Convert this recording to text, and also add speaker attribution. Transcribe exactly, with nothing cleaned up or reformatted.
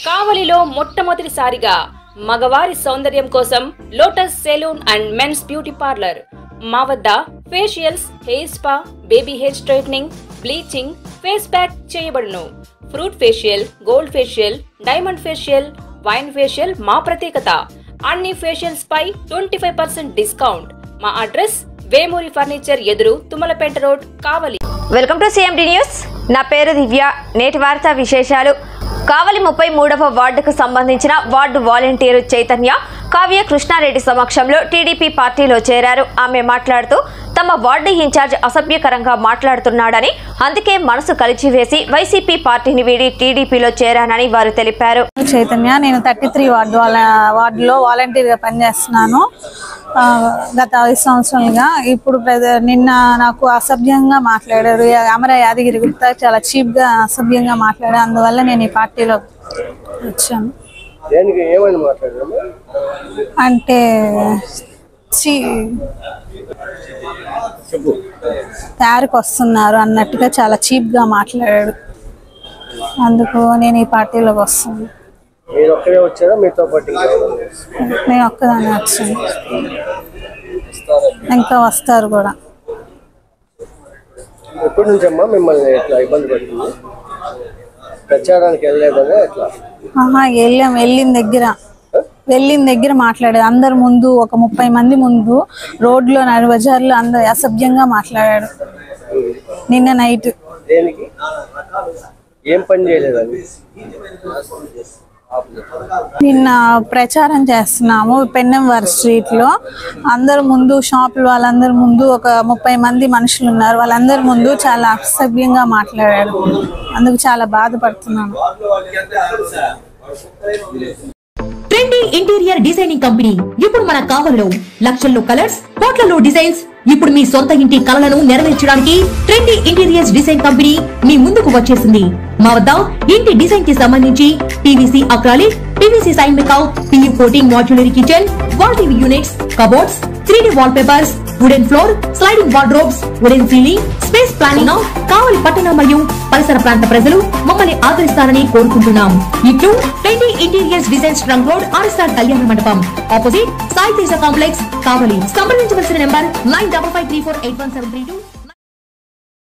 Speaker 1: కావలిలో మొట్టమొదటిసారిగా మగవారి సౌందర్యం కోసం lotus salon and men's beauty parlour. మా వద్ద facials, hair spa, baby hair straightening, bleaching, face pack చేయబడును. Fruit facial, gold facial, diamond facial, wine facial మా ప్రత్యేకత. అన్ని ఫేషియల్స్ పై ట్వంటీ ఫైవ్ పర్సెంట్ డిస్కౌంట్. మా అడ్రస్ వేమూరి ఫర్నిచర్ ఎదురు, Tummalapeta road, Kavali.
Speaker 2: Welcome to CMD news. నా పేరు దివ్య. నేటి వార్తా విశేషాలు. కావలి ముప్పై మూడవ వార్డుకు సంబంధించిన వార్డు వాలంటీరు చైతన్య కావ్య కృష్ణారెడ్డి సమక్షంలో టీడీపీ పార్టీలో చేరారు. ఆమె మాట్లాడుతూ తమ వార్డు ఇన్ఛార్జ్ అసభ్యకరంగా మాట్లాడుతున్నాడని, అందుకే మనసు కలిచివేసి వైసీపీ పార్టీని వీడి టీడీపీలో చేరానని వారు తెలిపారు.
Speaker 3: చైతన్య, నేను థర్టీ త్రీ వార్డు వార్డులో వాలంటీర్గా పనిచేస్తున్నాను గత ఐదు సంవత్సరాలుగా. ఇప్పుడు నిన్న నాకు అసభ్యంగా మాట్లాడారు. అమర యాదగిరి గుప్తా చాలా చీప్గా అసభ్యంగా మాట్లాడారు. అందువల్ల నేను ఈ పార్టీలో వచ్చాను. అంటే తయారుకు వస్తున్నారు అన్నట్టుగా చాలా చీప్గా మాట్లాడాడు. అందుకు నేను ఈ పార్టీలోకి వస్తాను. నేను ఒక్కదాన్ని వచ్చాను, ఇంకా వస్తారు కూడా.
Speaker 4: ఎప్పటి నుంచి అమ్మా మిమ్మల్ని ఎట్లా ఇబ్బంది పడుతుంది? ప్రచారానికి వెళ్ళలేదనే ఎట్లా?
Speaker 3: వెళ్ళాం. వెళ్ళిన దగ్గర వెళ్ళిన దగ్గర మాట్లాడాడు. అందరి ముందు, ఒక ముప్పై మంది ముందు రోడ్లో, నడి బజార్లో అందరు అసభ్యంగా మాట్లాడాడు నిన్న నైట్.
Speaker 4: దేనికి? ఏం పని చేయలేదండి?
Speaker 3: నిన్న ప్రచారం చేస్తున్నాము పెన్నెంవారి స్ట్రీట్ లో. అందరి ముందు, షాపులు వాళ్ళందరి ముందు ఒక ముప్పై మంది మనుషులు ఉన్నారు. వాళ్ళందరి ముందు చాలా అసభ్యంగా మాట్లాడాడు. అందుకు చాలా బాధపడుతున్నాను.
Speaker 5: ట్రెండీ ఇంటీరియర్ డిజైనింగ్ కంపెనీ ఇప్పుడు మన కావలిలో లక్షల్లో కలర్స్, కోట్లలో డిజైన్స్. ఇప్పుడు మీ సొంత ఇంటి కలలను నెరవేర్చడానికి ట్రెండీ ఇంటీరియర్స్ డిజైన్ కంపెనీ మీ ముందుకు వచ్చేసింది. మా వద్ద ఇంటి డిజైన్ కి సంబంధించి PVC acrylic, PVC sign make out, PU coating, modular kitchen, wall TV units, cupboards, three D wall papers, wooden floor, sliding wardrobes, wooden ceiling, space planning. Kavali పట్టణ మరియు పరిసర ప్రాంత ప్రజలు మమ్మల్ని ఆదరిస్తారని కోరుకుంటున్నాం. ఇట్లు trendy interiors design trunk road, RSR Kalyana Mandapam, opposite Sai Teja complex, Kavali. సంప్రదించవలసిన number nine double five three four eight one seven three two.